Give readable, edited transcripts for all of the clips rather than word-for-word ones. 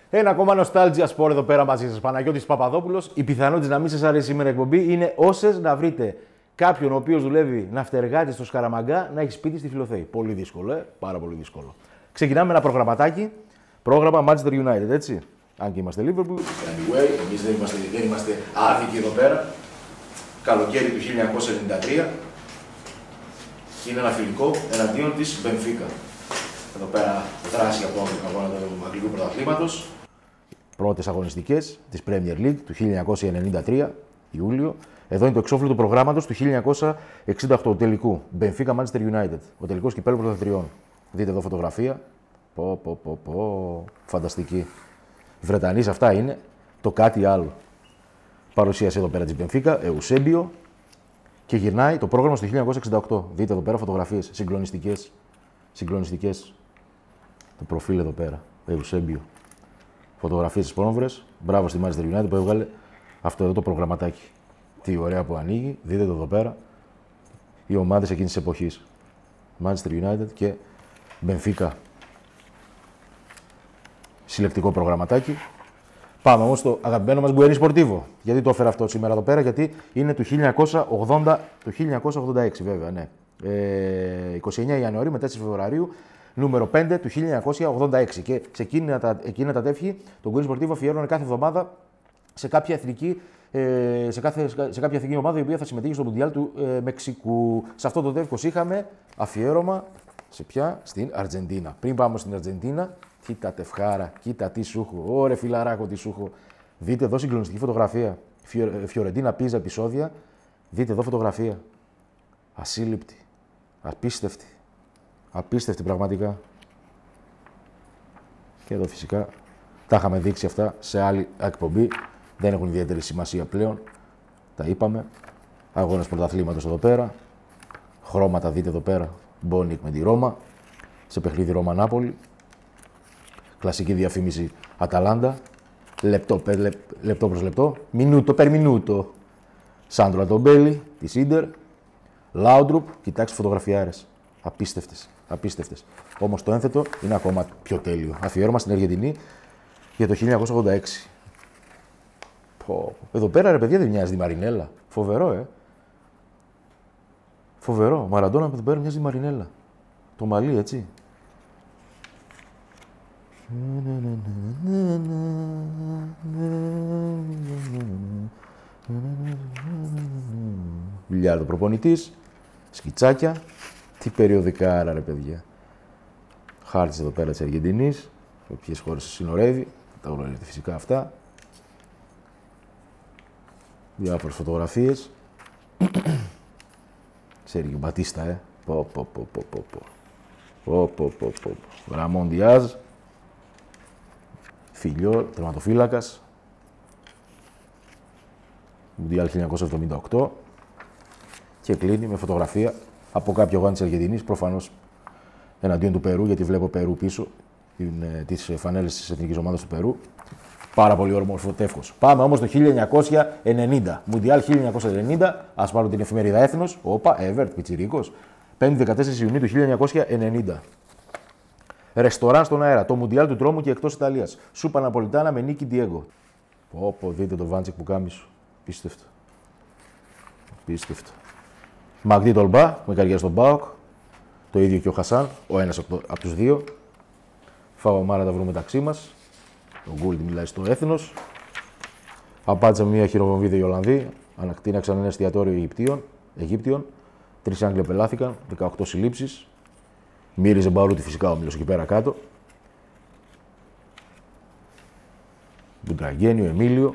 Ένα ακόμα Nostalgia Sport εδώ πέρα μαζί σας, Παναγιώτης Παπαδόπουλος. Οι πιθανότητες να μην σας αρέσει σήμερα η εκπομπή είναι όσες να βρείτε κάποιον ο οποίος δουλεύει ναυτεργάτη στο Σκαραμαγκά να έχει σπίτι στη Φιλοθέη. Πολύ δύσκολο, πάρα πολύ δύσκολο. Ξεκινάμε με ένα προγραμματάκι. Πρόγραμμα Manchester United, έτσι. Αν και είμαστε Liverpool. Anyway, εμείς δεν είμαστε άδικοι εδώ πέρα. Καλοκαίρι του 1993. Είναι ένα φιλικό εναντίον της Μπενφίκα. Εδώ πέρα δράση από τον αγώνα του Αγγλικού Πρωταθλήματος. Πρώτες αγωνιστικές της Premier League του 1993, Ιούλιο. Εδώ είναι το εξώφυλλο του προγράμματος του 1968, τελικού. Μπενφίκα Manchester United. Ο τελικός κυπέλλου πρωταθλητριών. Δείτε εδώ φωτογραφία. Φανταστική. Οι Βρετανοί σε αυτά είναι το κάτι άλλο. Παρουσίαση εδώ πέρα της Μπενφίκα, Εουσέμπιο. Και γυρνάει το πρόγραμμα στο 1968. Δείτε εδώ πέρα φωτογραφίες συγκλονιστικές. Συγκλονιστικές. Το προφίλ εδώ πέρα. Εουσέμπιο. Φωτογραφίες της Πόνοβρες. Μπράβο στη Manchester United που έβγαλε αυτό εδώ το προγραμματάκι. Τι ωραία που ανοίγει. Δείτε το εδώ πέρα. Οι ομάδες εκείνης της εποχής. Manchester United και Benfica. Συλλεκτικό προγραμματάκι. Πάμε όμως στο αγαπημένο μας Μπουένι Σπορτίβο. Γιατί το έφερα αυτό σήμερα εδώ πέρα, γιατί είναι του 1986 βέβαια, ναι. 29 Ιανουαρίου με 4 Φεβρουαρίου, νούμερο 5 του 1986. Και σε εκείνα τα τεύχη, το Μπουένι Σπορτίβο αφιέρωνε κάθε εβδομάδα σε κάποια εθνική, σε κάποια εθνική ομάδα η οποία θα συμμετείχε στο Μουντιάλ του Μεξικού. Σε αυτό το τεύχος είχαμε αφιέρωμα σε ποια? Στην Αργεντίνα. Πριν πάμε στην Αργεντίνα, κοίτα τευχάρα, κοίτα τι σου έχω. Ωρε φιλαράκο, τι σου έχω. Δείτε εδώ συγκλονιστική φωτογραφία. Φιωρεντίνα Πίζα επεισόδια. Δείτε εδώ φωτογραφία. Ασύλληπτη. Απίστευτη. Απίστευτη πραγματικά. Και εδώ φυσικά τα είχαμε δείξει αυτά σε άλλη εκπομπή. Δεν έχουν ιδιαίτερη σημασία πλέον. Τα είπαμε. Αγώνες πρωταθλήματος εδώ πέρα. Χρώματα δείτε εδώ πέρα. Μπόνικ με τη Ρώμα. Σε παιχνίδι Ρώμα-Νάπολη. Κλασική διαφήμιση Αταλάντα. Λεπτό προς λεπτό. Μινούτο περ μινούτο. Σάντρο Αντομπέλη, τη Ίντερ. Λάουντρουπ. Κοιτάξτε φωτογραφιάρες. Απίστευτες. Απίστευτες. Όμως το ένθετο είναι ακόμα πιο τέλειο. Αφιέρωμα στην Αργεντινή για το 1986. Εδώ πέρα ρε παιδιά δεν μοιάζει τη Μαρινέλα. Φοβερό, Φοβερό. Ο Μαραντόνα εδώ πέρα μοιάζει τη Μαρινέλα. Το μαλλί, έτσι. Μπιλιάρδο προπονητής, σκιτσάκια. Τι περιοδικάρα ρε παιδιά. Χάρτης εδώ πέρα της Αργεντινής. Με ποιες χώρες συνορεύει. Τα γνωρίζετε φυσικά αυτά. Διάφορες φωτογραφίες. Σέργιο Μπατίστα, Ραμόν Διάζ. Φιλιό, τερματοφύλακας. Μουντιάλ 1978. Και κλείνει με φωτογραφία από κάποιο αγώνα της Αργεντινής, προφανώς εναντίον του Περού, γιατί βλέπω Περού πίσω, τις φανέλες της εθνικής ομάδας του Περού. Πάρα πολύ όμορφο τεύχος. Πάμε όμως το 1990. Μουντιάλ 1990. Ας πάρω την εφημερίδα Έθνος. Όπα, Εβερτ, πιτσιρίκος. 5-14 Ιουνίου του 1990. Ρεστοράν στον αέρα. Το Μουντιάλ του τρόμου και εκτός Ιταλίας. Σούπα Ναπολιτάνα με Νίκη Ντιέγκο. Πω, δείτε το Βάντσικ που κάμισο. Πίστευτο. Πίστευτο. Μαγδί Τολμπά με καριέρα στον ΠΑΟΚ. Το ίδιο και ο Χασάν. Ο ένας από τους δύο. Φαγωμάρα τα βρούμε μεταξύ μας. Ο Γκούλτ μιλάει στο Έθνος. Απάντησαν μια χειροβομβίδα οι Ολλανδοί. Ανακτήναξαν ένα εστιατόριο Αιγύπτιων. 3 Άγγλοι απελάθηκαν. 18 συλλήψεις. Μύριζε Μπαρούτη φυσικά ο Μήλος εκεί πέρα κάτω. Μπουντραγένιο, Εμίλιο.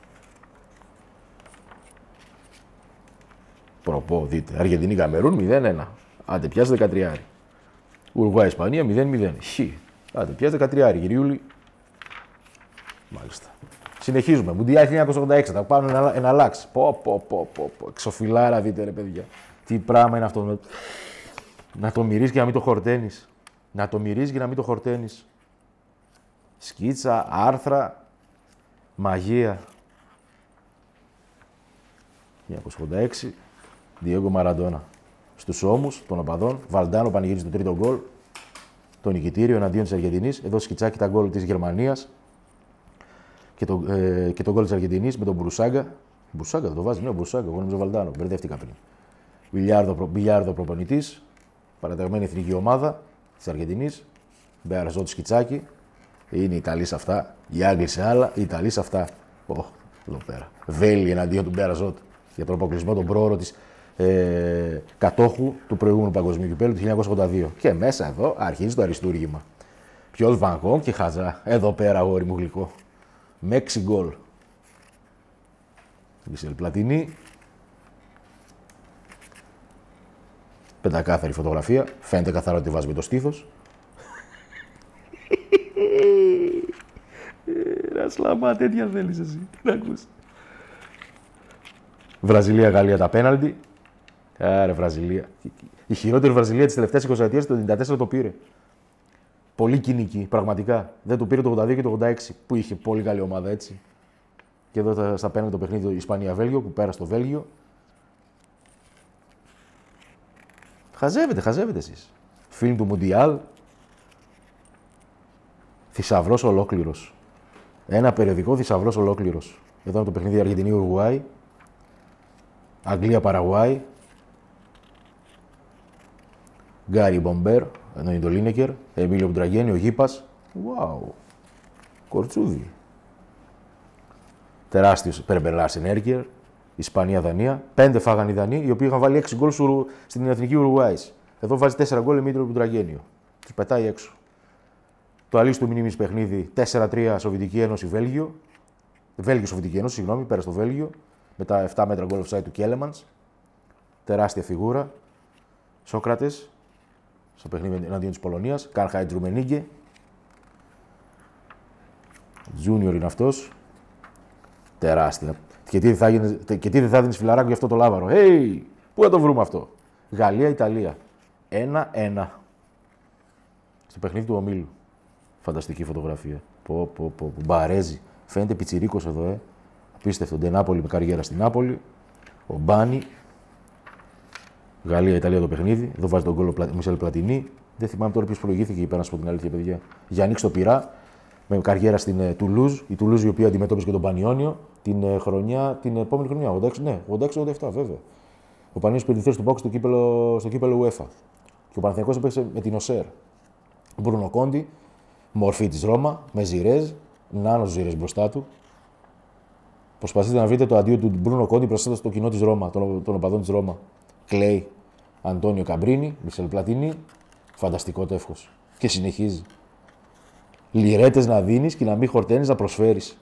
Προπό, δείτε. Αργεντινή Καμερούν 0-1. Άντε πιάσε 13. Ουρουάη Ισπανία 0-0. Χ. Άντε πιάσε 13. Γυριούλη. Μάλιστα. Συνεχίζουμε. Μουντιάλ 1986. Θα πάμε ένα λάξ. Εξοφυλάρα δείτε ρε παιδιά. Τι πράγμα είναι αυτό. Να το μυρίζει και να μην το χορταίνεις. Να το μυρίζει και να μην το χορταίνεις. Σκίτσα, άρθρα, μαγεία. 1986. Διέγκο Μαραντόνα. Στους ώμους των οπαδών. Βαλντάνο πανηγύριζε το τρίτο γκολ. Το νικητήριο εναντίον της Αργεντινής. Εδώ σκιτσάκι τα γκολ της Γερμανίας. και το γκολ της Αργεντινής με τον Μπουρουσάγκα. Μπουρουσάγκα δεν το βάζει, ναι, ο Μπουρουσάγκα. Εγώ νομίζω Βαλντάνο. Μπερδεύτηκα πριν. Μπιλιάρδο προπονητής. Παραταγμένη εθνική ομάδα της Αργεντινής. Μπεαρζότ Σκιτσάκι. Είναι οι Ιταλοί σε αυτά. Οι Άγγλοι σε άλλα. Οι Ιταλοί σε αυτά. Εδώ πέρα. Βέλη εναντίον του Μπεαρζότ για τον αποκλεισμό, τον πρόωρο της κατόχου του προηγούμενου παγκοσμίου κυπέλλου του 1982. Και μέσα εδώ αρχίζει το αριστούργημα. Ποιος Βαν και Χαζά. Εδώ πέρα, αγόρι μου γλυκό. Μέξι γκολ. Μισελ Πλατινί. Πεντακάθαρη φωτογραφία. Φαίνεται καθαρά ότι βάζει με το στήθος. Ρασλαμά, τέτοια θέλεις εσύ. Τι να ακούς. Βραζιλία-Γαλλία τα πέναλτι. Άρε Βραζιλία. Η χειρότερη Βραζιλία της τελευταίας 20ετίας το 94 το πήρε. Πολύ κοινική, πραγματικά. Δεν το πήρε το 82 και το 86 που είχε πολύ καλή ομάδα έτσι. Και εδώ στα πέναλτι το παιχνίδι Ισπανία-Βέλγιο που πέρασε το Βέλγιο. Χαζεύετε εσείς. Φιλμ του Μουντιάλ. Θησαυρός ολόκληρος. Ένα περιοδικό θησαυρός ολόκληρος. Εδώ είναι το παιχνίδι Αργεντινή-Ουρουάη. Αγγλία-Παραγουάη. Γκάρι Μπομπέρ, ενώ είναι το Λίνεκερ. Εμίλιο Μπουντραγένι, ο Γήπας. Wow. Κορτσούδι. Τεράστιος Περμπελάς Ενέρκερ. Ισπανία-Δανία. 5 φάγαν οι Δανείοι, οι οποίοι είχαν βάλει 6 γκολ στην εθνική Ουρουάης. Εδώ βάζει 4 γκολ Εμίλιο Μπουντραγένιο. Τους πετάει έξω. Το αλής του μνήμης παιχνίδι 4-3 Σοβιετική Ένωση Βέλγιο. Βέλγιο-Σοβιετική Ένωση, συγγνώμη, πέρασε το Βέλγιο. Με τα 7 μέτρα γκολ offside του Κέλεμαντς. Τεράστια φιγούρα. Σόκρατες. Στο παιχνίδι εναντίον της Πολωνίας. Καρχάιτ Ρουμενίγκε. Τζούνιορ είναι αυτός. Τεράστια. Και τι δεν θα δίνεις φιλαράκο για αυτό το λάβαρο. Hey! Πού θα το βρούμε αυτό. Γαλλία-Ιταλία. 1-1. Στο παιχνίδι του ομίλου. Φανταστική φωτογραφία. Μπαρέζι. Φαίνεται πιτσιρίκος εδώ, Απίστευτο. Ντενάπολη με καριέρα στην Νάπολη. Ο Μπάνι. Γαλλία-Ιταλία το παιχνίδι. Εδώ βάζει τον γκολ ο Μισελ Πλατινί. Δεν θυμάμαι τώρα ποιος προηγήθηκε εκεί πέρα, να σου πω την αλήθεια, παιδιά. Γιάννη στο Πειρά. Με καριέρα στην Τουλούζ. Η Τουλούζ η οποία αντιμετώπισε και τον Πανιόνιο την χρονιά, την επόμενη χρονιά. 86-87 βέβαια. Ο Πανιόνιος πεντηθέας του Πάουκ στο κύπελο UEFA. Και ο Παναθηναϊκός έπαιξε με την Οσέρ. Μπρούνο Κόντι. Μορφή της Ρώμα. Με Ζιρέζ. Νάνος Ζιρέζ μπροστά του. Προσπαθείτε να βρείτε το αντίο του Μπρούνο Κόντι μπροστά στο κοινό της Ρώμα, των οπαδών της Ρώμα. Κλέι, Αντώνιο Καμπρίνι, Μισελ Πλατινί. Φανταστικό τεύχος. Και συνεχίζει. Λιρέτες να δίνεις και να μην χορταίνεις να προσφέρεις.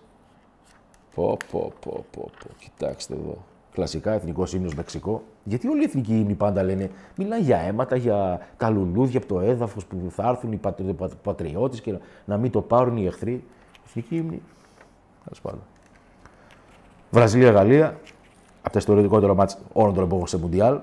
Κοιτάξτε εδώ. Κλασικά εθνικός ύμνος Μεξικό. Γιατί όλοι οι εθνικοί ύμνοι πάντα λένε, μιλάνε για αίματα, για τα λουλούδια από το έδαφος που θα έρθουν οι πατριώτες και να μην το πάρουν οι εχθροί. Εθνικοί ύμνοι. Τέλος πάντων. Βραζιλία-Γαλλία. Από τα ιστορικότερα μάτς όλων των εποχών σε Μουντιάλ.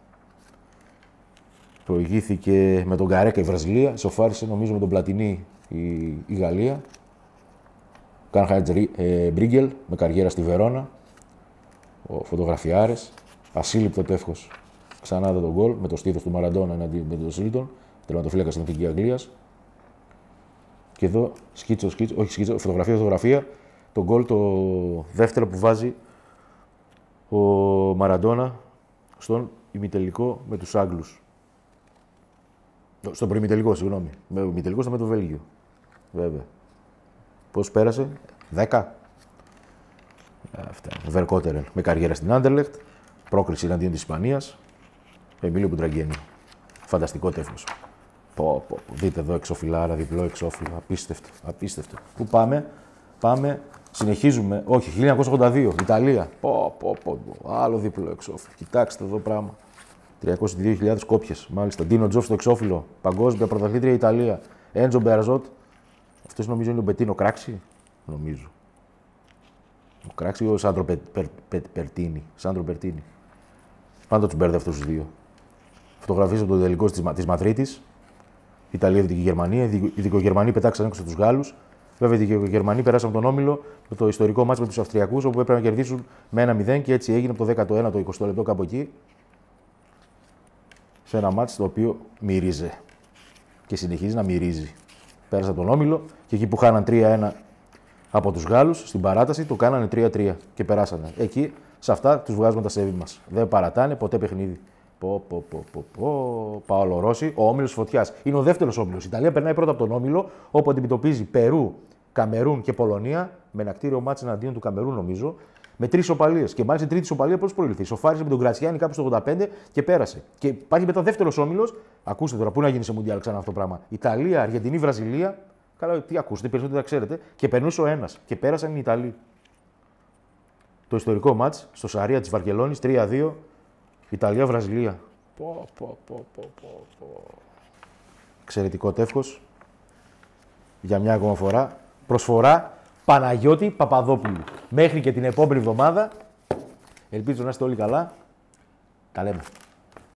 Προηγήθηκε με τον Καρέκα η Βραζιλία. Σοφάρισε νομίζω με τον Πλατινί η Γαλλία. Καρχάιτ Μπρίγκελ με καριέρα στη Βερόνα. Ο φωτογραφιάρες. Ασύλληπτο τεύχος. Ξανά εδώ τον γκολ με το στήθος του Μαραντόνα εναντίον με τον Σίλτον. Τερματοφύλακα στην Εθνική Αγγλίας. Και εδώ φωτογραφία. Το γκολ το δεύτερο που βάζει ο Μαραντόνα στον ημιτελικό με τους Άγγλους. Στον προημιτελικό, συγγνώμη. Με ημιτελικό στο με το Βέλγιο. Βέβαια. Πώς πέρασε, 10. Αυτά. Βερκότερελ με καριέρα στην Άντερλεχτ. Πρόκριση εναντίον της Ισπανίας. Εμίλιο Μπουντραγένι. Φανταστικό τεύχος. Δείτε εδώ εξωφυλάρα, διπλό εξώφυλλο. Απίστευτο. Πού πάμε. Συνεχίζουμε. Όχι, 1982. Ιταλία. Άλλο διπλό εξώφυλλο. Κοιτάξτε εδώ πράγμα. 302.000 κόπιες. Μάλιστα. Ντίνο Τζοφ στο εξώφυλλο. Παγκόσμια πρωταθλήτρια Ιταλία. Έντζο Μπεαρζότ. Αυτός νομίζω είναι ο Μπετίνο Κράξι. Νομίζω. Ο Κράξι ή ο Σάντρο Περτίνι. Πάντα τους μπέρδε αυτούς τους δύο. Φωτογραφίες από το τελικό της Μαδρίτης. Ιταλία, Δυτική Γερμανία. Οι Δικογερμανοί πετάξαν έξω τους Γάλλους. Βέβαια, οι Γερμανοί περάσαν από τον όμιλο με το ιστορικό μάτς με τους Αυστριακούς, όπου έπρεπε να κερδίσουν με 1-0 και έτσι έγινε από το 19ο, 20ο λεπτό κάπου εκεί. Σε ένα μάτς το οποίο μυρίζε. Και συνεχίζει να μυρίζει. Πέρασε από τον όμιλο και εκεί που χάναν 3-1 από τους Γάλλους στην παράταση, το κάνανε 3-3 και περάσανε. Εκεί, σε αυτά, τους βγάζουμε τα σέβη μας. Δεν παρατάνε ποτέ παιχνίδι. Παόλο Ρώση, ο όμιλος φωτιάς. Είναι ο δεύτερος όμιλος. Η Ιταλία περνάει πρώτα από τον όμιλο, όπου αντιμετωπίζει Περού, Καμερούν και Πολωνία, με ένα κτίριο μάτς εναντίον του Καμερούν, νομίζω, με 3 ισοπαλίες. Και μάλιστα η τρίτη ισοπαλία πώς προήλθε. Σοφάρισε με τον Γκρατσιάνι κάπου στο 85 και πέρασε. Και υπάρχει μετά δεύτερος όμιλος. Ακούστε τώρα, πού να γίνει σε Μουντιάλ ξανά αυτό το πράγμα. Ιταλία, Αργεντινή, Βραζιλία. Καλά, τι ακούστε, περισσότερο τα ξέρετε. Και περνούσε ο ένας. Και πέρασαν οι Ιταλοί. Το ιστορικό μάτς στο Σαρία της Βαρκελόνης 3-2. Ιταλία-Βραζιλία. Εξαιρετικό τεύχος. Για μια ακόμα φορά. Προσφορά Παναγιώτη Παπαδόπουλου. Μέχρι και την επόμενη εβδομάδα. Ελπίζω να είστε όλοι καλά. Τα λέμε.